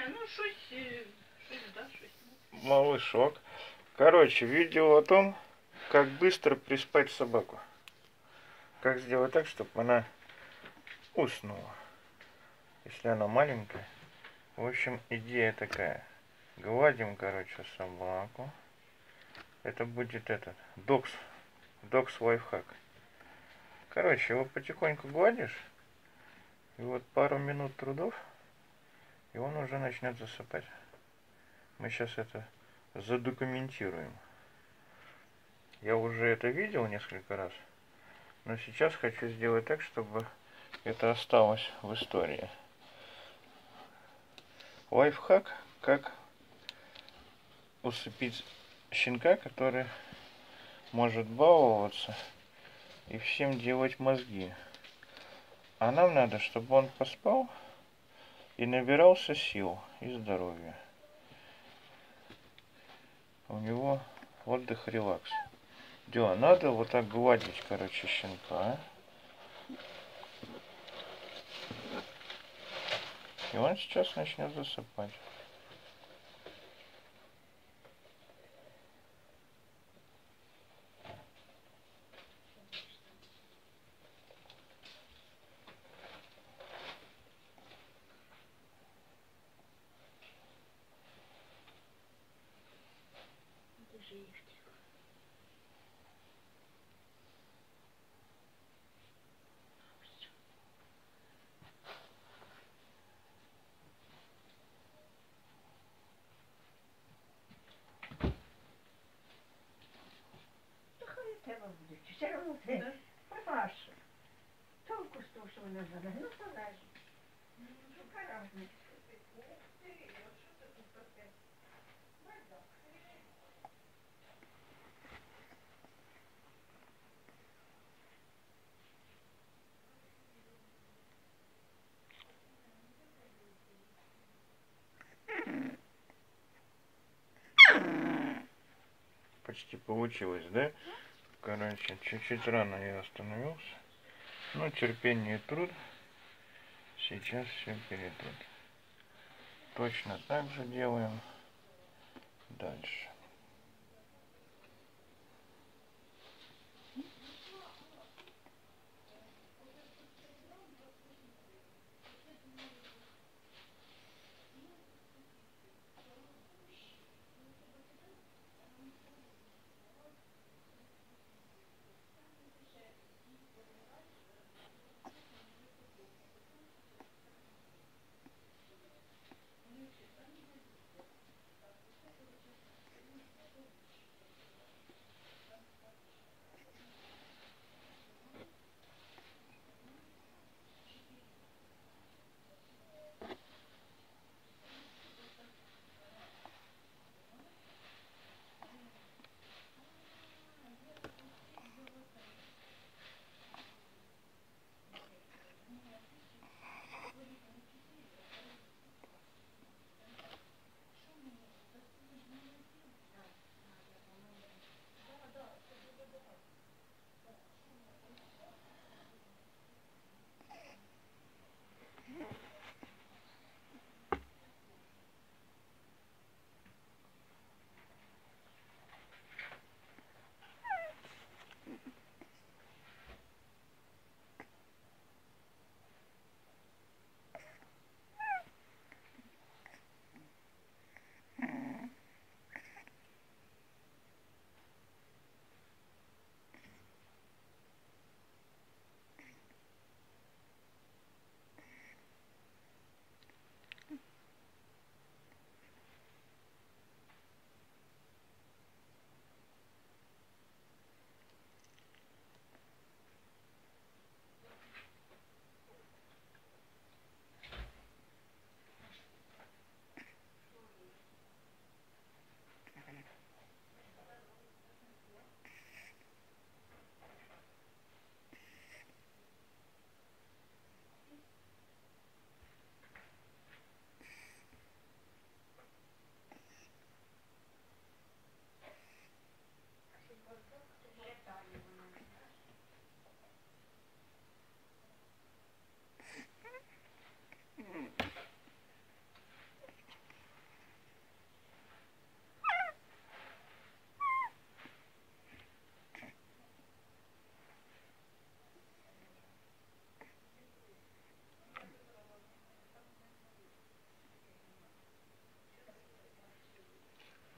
ну щось да, щось. Малышок. Короче, видео о том, как быстро приспать собаку. Как сделать так, чтобы она уснула, если она маленькая. В общем, идея такая. Гладим, короче, собаку. Это будет этот, докс лайфхак. Короче, его потихоньку гладишь, и вот пару минут трудов, и он уже начнет засыпать. Мы сейчас это задокументируем. Я уже это видел несколько раз, но сейчас хочу сделать так, чтобы это осталось в истории. Лайфхак, как усыпить щенка, который может баловаться и всем делать мозги. А нам надо, чтобы он поспал и набирался сил и здоровья. У него отдых, релакс. Дело, надо вот так гладить, короче, щенка. И он сейчас начнет засыпать. Треба буде. Все одно ти папаш. Толку з того, що вона залежить. Ну, залежить. Ну, яка разниця? Почти получилось, да? Короче, чуть-чуть рано я остановился. Но терпение и труд сейчас все перейдут. Точно так же делаем дальше.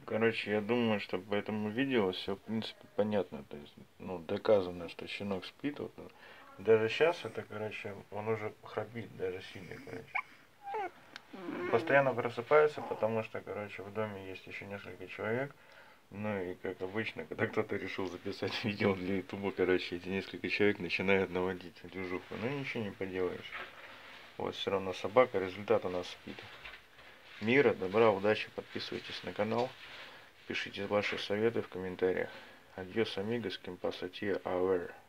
Короче, я думаю, что по этому видео все, в принципе, понятно. То есть, ну, доказано, что щенок спит. Вот, даже сейчас это, короче, он уже храпит, даже сильно, короче. Постоянно просыпается, потому что, короче, в доме есть еще несколько человек. Ну и как обычно, когда кто-то решил записать видео для ютуба, короче, эти несколько человек начинают наводить движуху. Ну ничего не поделаешь. Вот все равно собака, результат у нас спит. Мира, добра, удачи, подписывайтесь на канал. Пишите ваши советы в комментариях. Адьос, амигос, кем пасатия, ауэр.